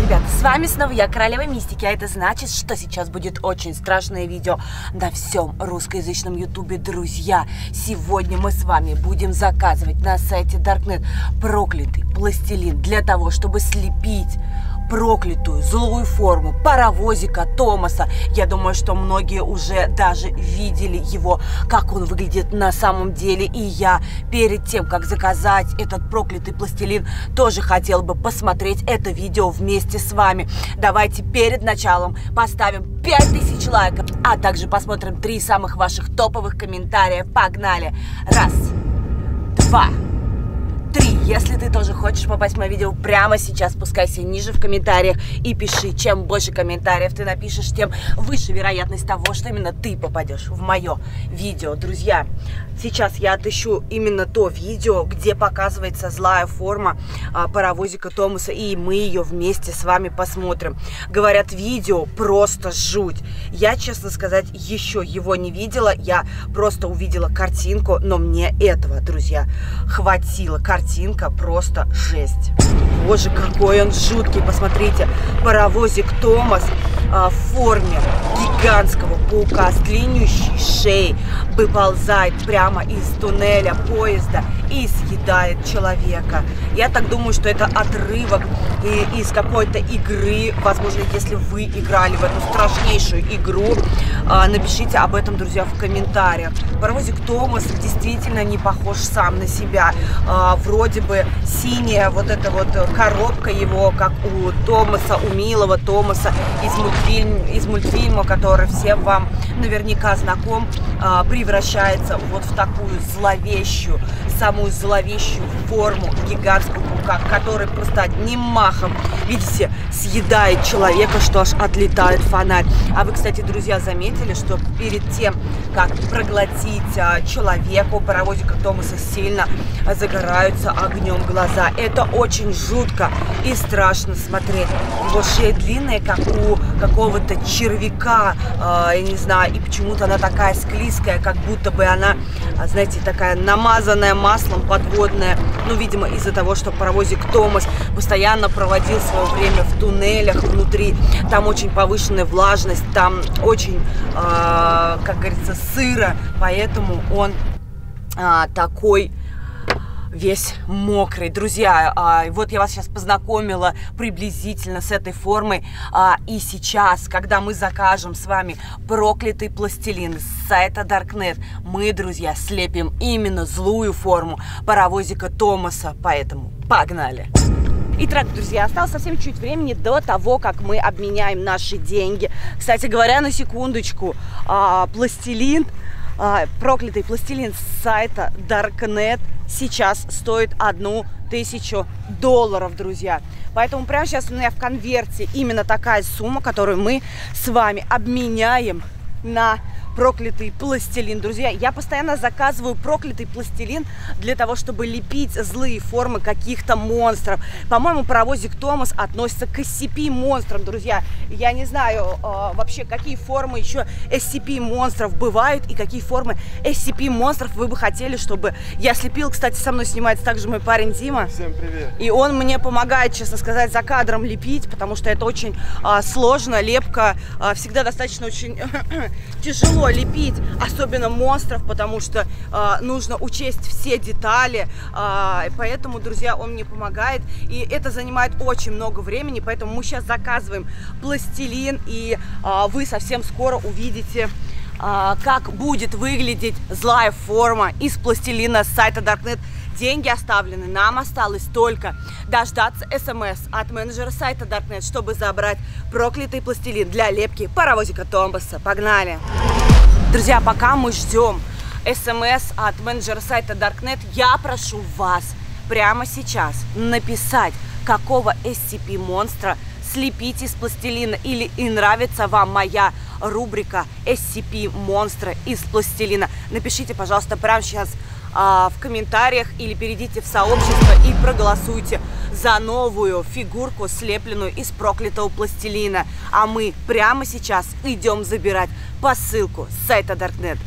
ребята, с вами снова я, Королева Мистики, а это значит, что сейчас будет очень страшное видео на всем русскоязычном ютубе. Друзья, сегодня мы с вами будем заказывать на сайте Darknet проклятый пластилин для того, чтобы слепить проклятую злую форму паровозика Томаса. Я думаю, что многие уже даже видели его, как он выглядит на самом деле. И я перед тем, как заказать этот проклятый пластилин, тоже хотела бы посмотреть это видео вместе с вами. Давайте перед началом поставим 5000 лайков, а также посмотрим 3 самых ваших топовых комментариев. Погнали! 1, 2, 3. Если ты тоже хочешь попасть в мое видео прямо сейчас, спускайся ниже в комментариях и пиши. Чем больше комментариев ты напишешь, тем выше вероятность того, что именно ты попадешь в мое видео. Друзья, сейчас я отыщу именно то видео, где показывается злая форма паровозика Томаса, и мы ее вместе с вами посмотрим. Говорят, видео просто жуть. Я, честно сказать, еще его не видела. Я просто увидела картинку, но мне этого, друзья, хватило. Картинка просто жесть. Боже, какой он жуткий. Посмотрите, паровозик Томас в форме гигантского паука с длиннющей шеей выползает прямо из туннеля поезда и съедает человека. Я так думаю, что это отрывок из какой-то игры. Возможно, если вы играли в эту страшнейшую игру, напишите об этом, друзья, в комментариях. Паровозик Томас действительно не похож сам на себя. Вроде бы синяя вот эта вот коробка его, как у Томаса, у милого Томаса из мультфильма, который всем вам наверняка знаком, превращается вот в такую зловещую, самую зловещую форму гигантского паука, который просто одним махом, видите, съедает человека, что аж отлетает фонарь. А вы, кстати, друзья, заметили, что перед тем, как проглотить человека, у паровозика Томаса сильно загораются огнем глаза. Это очень жутко и страшно смотреть. Его шея длинная, как у какого-то червяка, я не знаю, и почему-то она такая склизкая, как будто бы она, знаете, такая намазанная маслом, подводная. Ну, видимо, из-за того, что паровозик Томас постоянно проводил свое время в туннелях внутри. Там очень повышенная влажность, там очень, как говорится, сыро, поэтому он такой весь мокрый. Друзья, вот я вас сейчас познакомила приблизительно с этой формой. И сейчас, когда мы закажем с вами проклятый пластилин с сайта Darknet, мы, друзья, слепим именно злую форму паровозика Томаса. Поэтому погнали! Итак, друзья, осталось совсем чуть времени до того, как мы обменяем наши деньги. Кстати говоря, на секундочку, пластилин, проклятый пластилин с сайта Darknet сейчас стоит $1000, друзья. Поэтому прямо сейчас у меня в конверте именно такая сумма, которую мы с вами обменяем на проклятый пластилин. Друзья, я постоянно заказываю проклятый пластилин для того, чтобы лепить злые формы каких-то монстров. По-моему, паровозик Томас относится к SCP-монстрам, друзья. Я не знаю вообще, какие формы еще SCP-монстров бывают и какие формы SCP-монстров вы бы хотели, чтобы я слепил. Кстати, со мной снимается также мой парень Дима. Всем привет. И он мне помогает, честно сказать, за кадром лепить, потому что это очень сложно. Лепка всегда достаточно очень тяжело лепить, особенно монстров, потому что нужно учесть все детали, поэтому, друзья, он мне помогает, и это занимает очень много времени, поэтому мы сейчас заказываем пластилин, и вы совсем скоро увидите, как будет выглядеть злая форма из пластилина с сайта Darknet. Деньги оставлены, нам осталось только дождаться смс от менеджера сайта Darknet, чтобы забрать проклятый пластилин для лепки паровозика Томаса. Погнали! Друзья, пока мы ждем смс от менеджера сайта Darknet, я прошу вас прямо сейчас написать, какого SCP-монстра слепить из пластилина, или и нравится вам моя рубрика SCP-монстры из пластилина. Напишите, пожалуйста, прямо сейчас в комментариях или перейдите в сообщество и проголосуйте за новую фигурку, слепленную из проклятого пластилина. А мы прямо сейчас идем забирать посылку с сайта Darknet.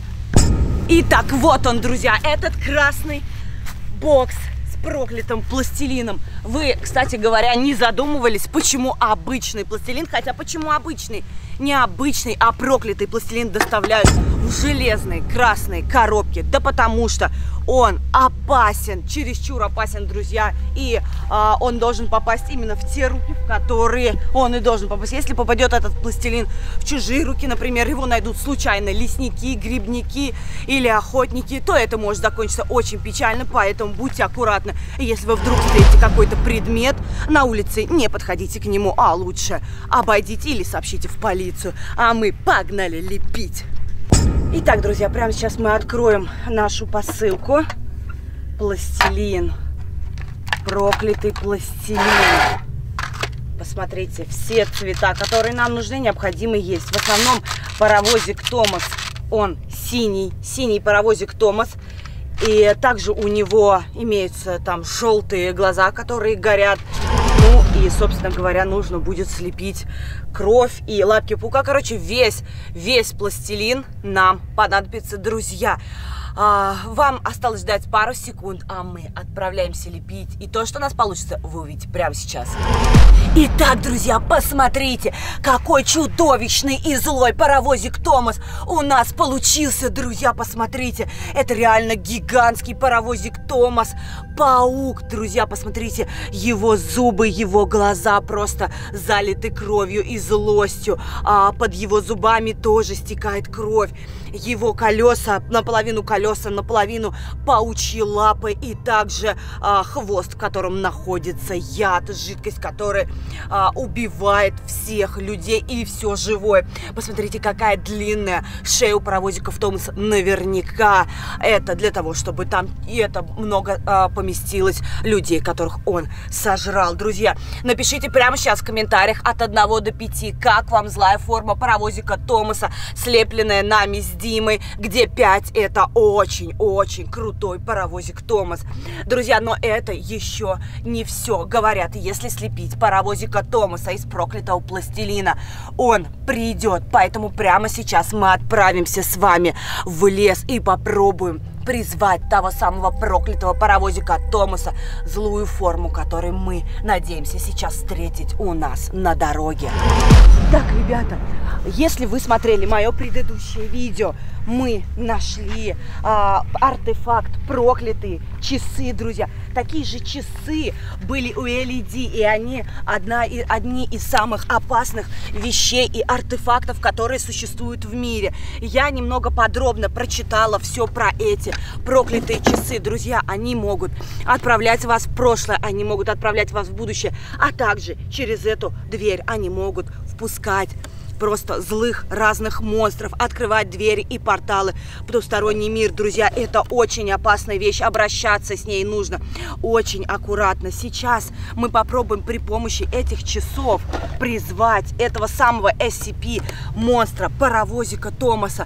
Итак, вот он, друзья, этот красный бокс с проклятым пластилином Вы, кстати говоря, не задумывались, почему обычный пластилин, хотя почему обычный? Не обычный, а проклятый пластилин доставляют в железной красной коробке. Да потому что он опасен, чересчур опасен, друзья. И он должен попасть именно в те руки, в которые он и должен попасть. Если попадет этот пластилин в чужие руки, например, его найдут случайно лесники, грибники или охотники, то это может закончиться очень печально, поэтому будьте аккуратны. Если вы вдруг встретите какой-то предмет на улице, не подходите к нему, а лучше обойдите или сообщите в полицию. А мы погнали лепить. Итак, друзья, прямо сейчас мы откроем нашу посылку. Пластилин. Проклятый пластилин. Посмотрите, все цвета, которые нам нужны, необходимы есть. В основном паровозик Томас, он синий паровозик Томас. И также у него имеются там желтые глаза, которые горят. Ну и, собственно говоря, нужно будет слепить кровь и лапки паука. Короче, весь пластилин нам понадобится, друзья. Вам осталось ждать пару секунд, а мы отправляемся лепить. И то, что у нас получится, вы увидите прямо сейчас. Итак, друзья, посмотрите, какой чудовищный и злой паровозик Томас у нас получился, друзья, посмотрите. Это реально гигантский паровозик Томас. Паук, друзья, посмотрите, его зубы, его глаза просто залиты кровью и злостью. Под его зубами тоже стекает кровь. Его колеса, наполовину паучьи лапы и также хвост, в котором находится яд, жидкость, которая убивает всех людей и все живое. Посмотрите, какая длинная шея у паровозиков Томаса. Наверняка это для того, чтобы там много поместилось людей, которых он сожрал. Друзья, напишите прямо сейчас в комментариях от 1 до 5, как вам злая форма паровозика Томаса, слепленная нами с Димой, где 5 это очень-очень крутой паровозик Томас. Друзья, но это еще не все. Говорят, если слепить паровозика Томаса из проклятого пластилина, он придет. Поэтому прямо сейчас мы отправимся с вами в лес и попробуем призвать того самого проклятого паровозика Томаса, злую форму, которую мы надеемся сейчас встретить у нас на дороге. Так, ребята, если вы смотрели мое предыдущее видео, мы нашли артефакт проклятые часы, друзья. Такие же часы были у LED, и они одни из самых опасных вещей и артефактов, которые существуют в мире. Я немного подробно прочитала все про эти проклятые часы. Друзья, они могут отправлять вас в прошлое, они могут отправлять вас в будущее, а также через эту дверь они могут впускать просто злых разных монстров, открывать двери и порталы в потусторонний мир. Друзья, это очень опасная вещь, обращаться с ней нужно очень аккуратно. Сейчас мы попробуем при помощи этих часов призвать этого самого SCP монстра, паровозика Томаса,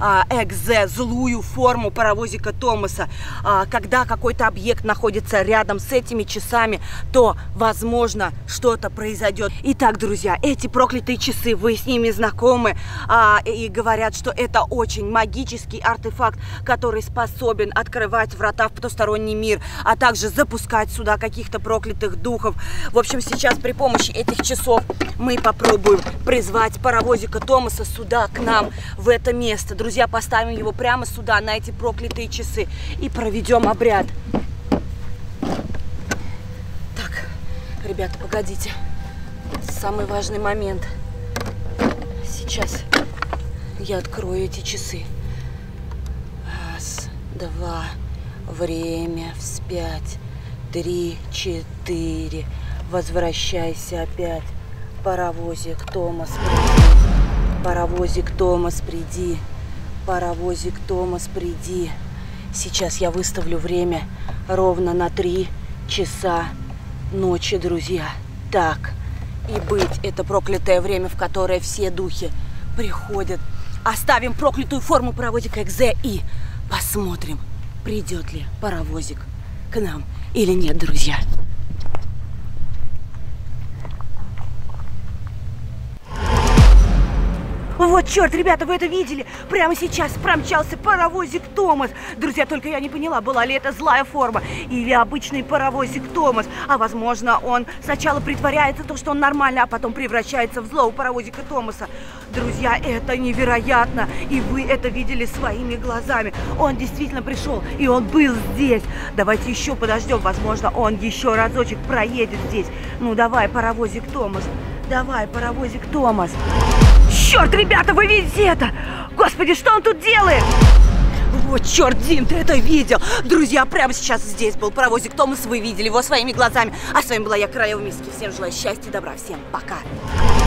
Экзе, злую форму паровозика Томаса. Когда какой-то объект находится рядом с этими часами, то, возможно, что-то произойдет. Итак, друзья, эти проклятые часы, вы с ними знакомы, и говорят, что это очень магический артефакт, который способен открывать врата в потусторонний мир, а также запускать сюда каких-то проклятых духов. В общем, сейчас при помощи этих часов мы попробуем призвать паровозика Томаса сюда, к нам, в это место. Друзья, поставим его прямо сюда, на эти проклятые часы, и проведем обряд. Так, ребята, погодите. Самый важный момент. Сейчас я открою эти часы. 1, 2, время вспять. 3, 4. Возвращайся опять. Паровозик Томас, приди. Паровозик Томас, приди. Паровозик Томас, приди. Сейчас я выставлю время ровно на 3 часа ночи, друзья. Так и быть, это проклятое время, в которое все духи приходят. Оставим проклятую форму паровозика Экзе и посмотрим, придет ли паровозик к нам или нет, друзья. Вот черт, ребята, вы это видели? Прямо сейчас промчался паровозик Томас. Друзья, только я не поняла, была ли это злая форма или обычный паровозик Томас. А возможно, он сначала притворяется то, что он нормальный, а потом превращается в злого паровозика Томаса. Друзья, это невероятно. И вы это видели своими глазами. Он действительно пришел, и он был здесь. Давайте еще подождем. Возможно, он еще разочек проедет здесь. Ну, давай, паровозик Томас. Давай, паровозик Томас. Черт, ребята, вы видите это? Господи, что он тут делает? Вот черт, Дим, ты это видел? Друзья, прямо сейчас здесь был паровозик Томас. Вы видели его своими глазами. А с вами была я, Королева Мистики. Всем желаю счастья и добра. Всем пока.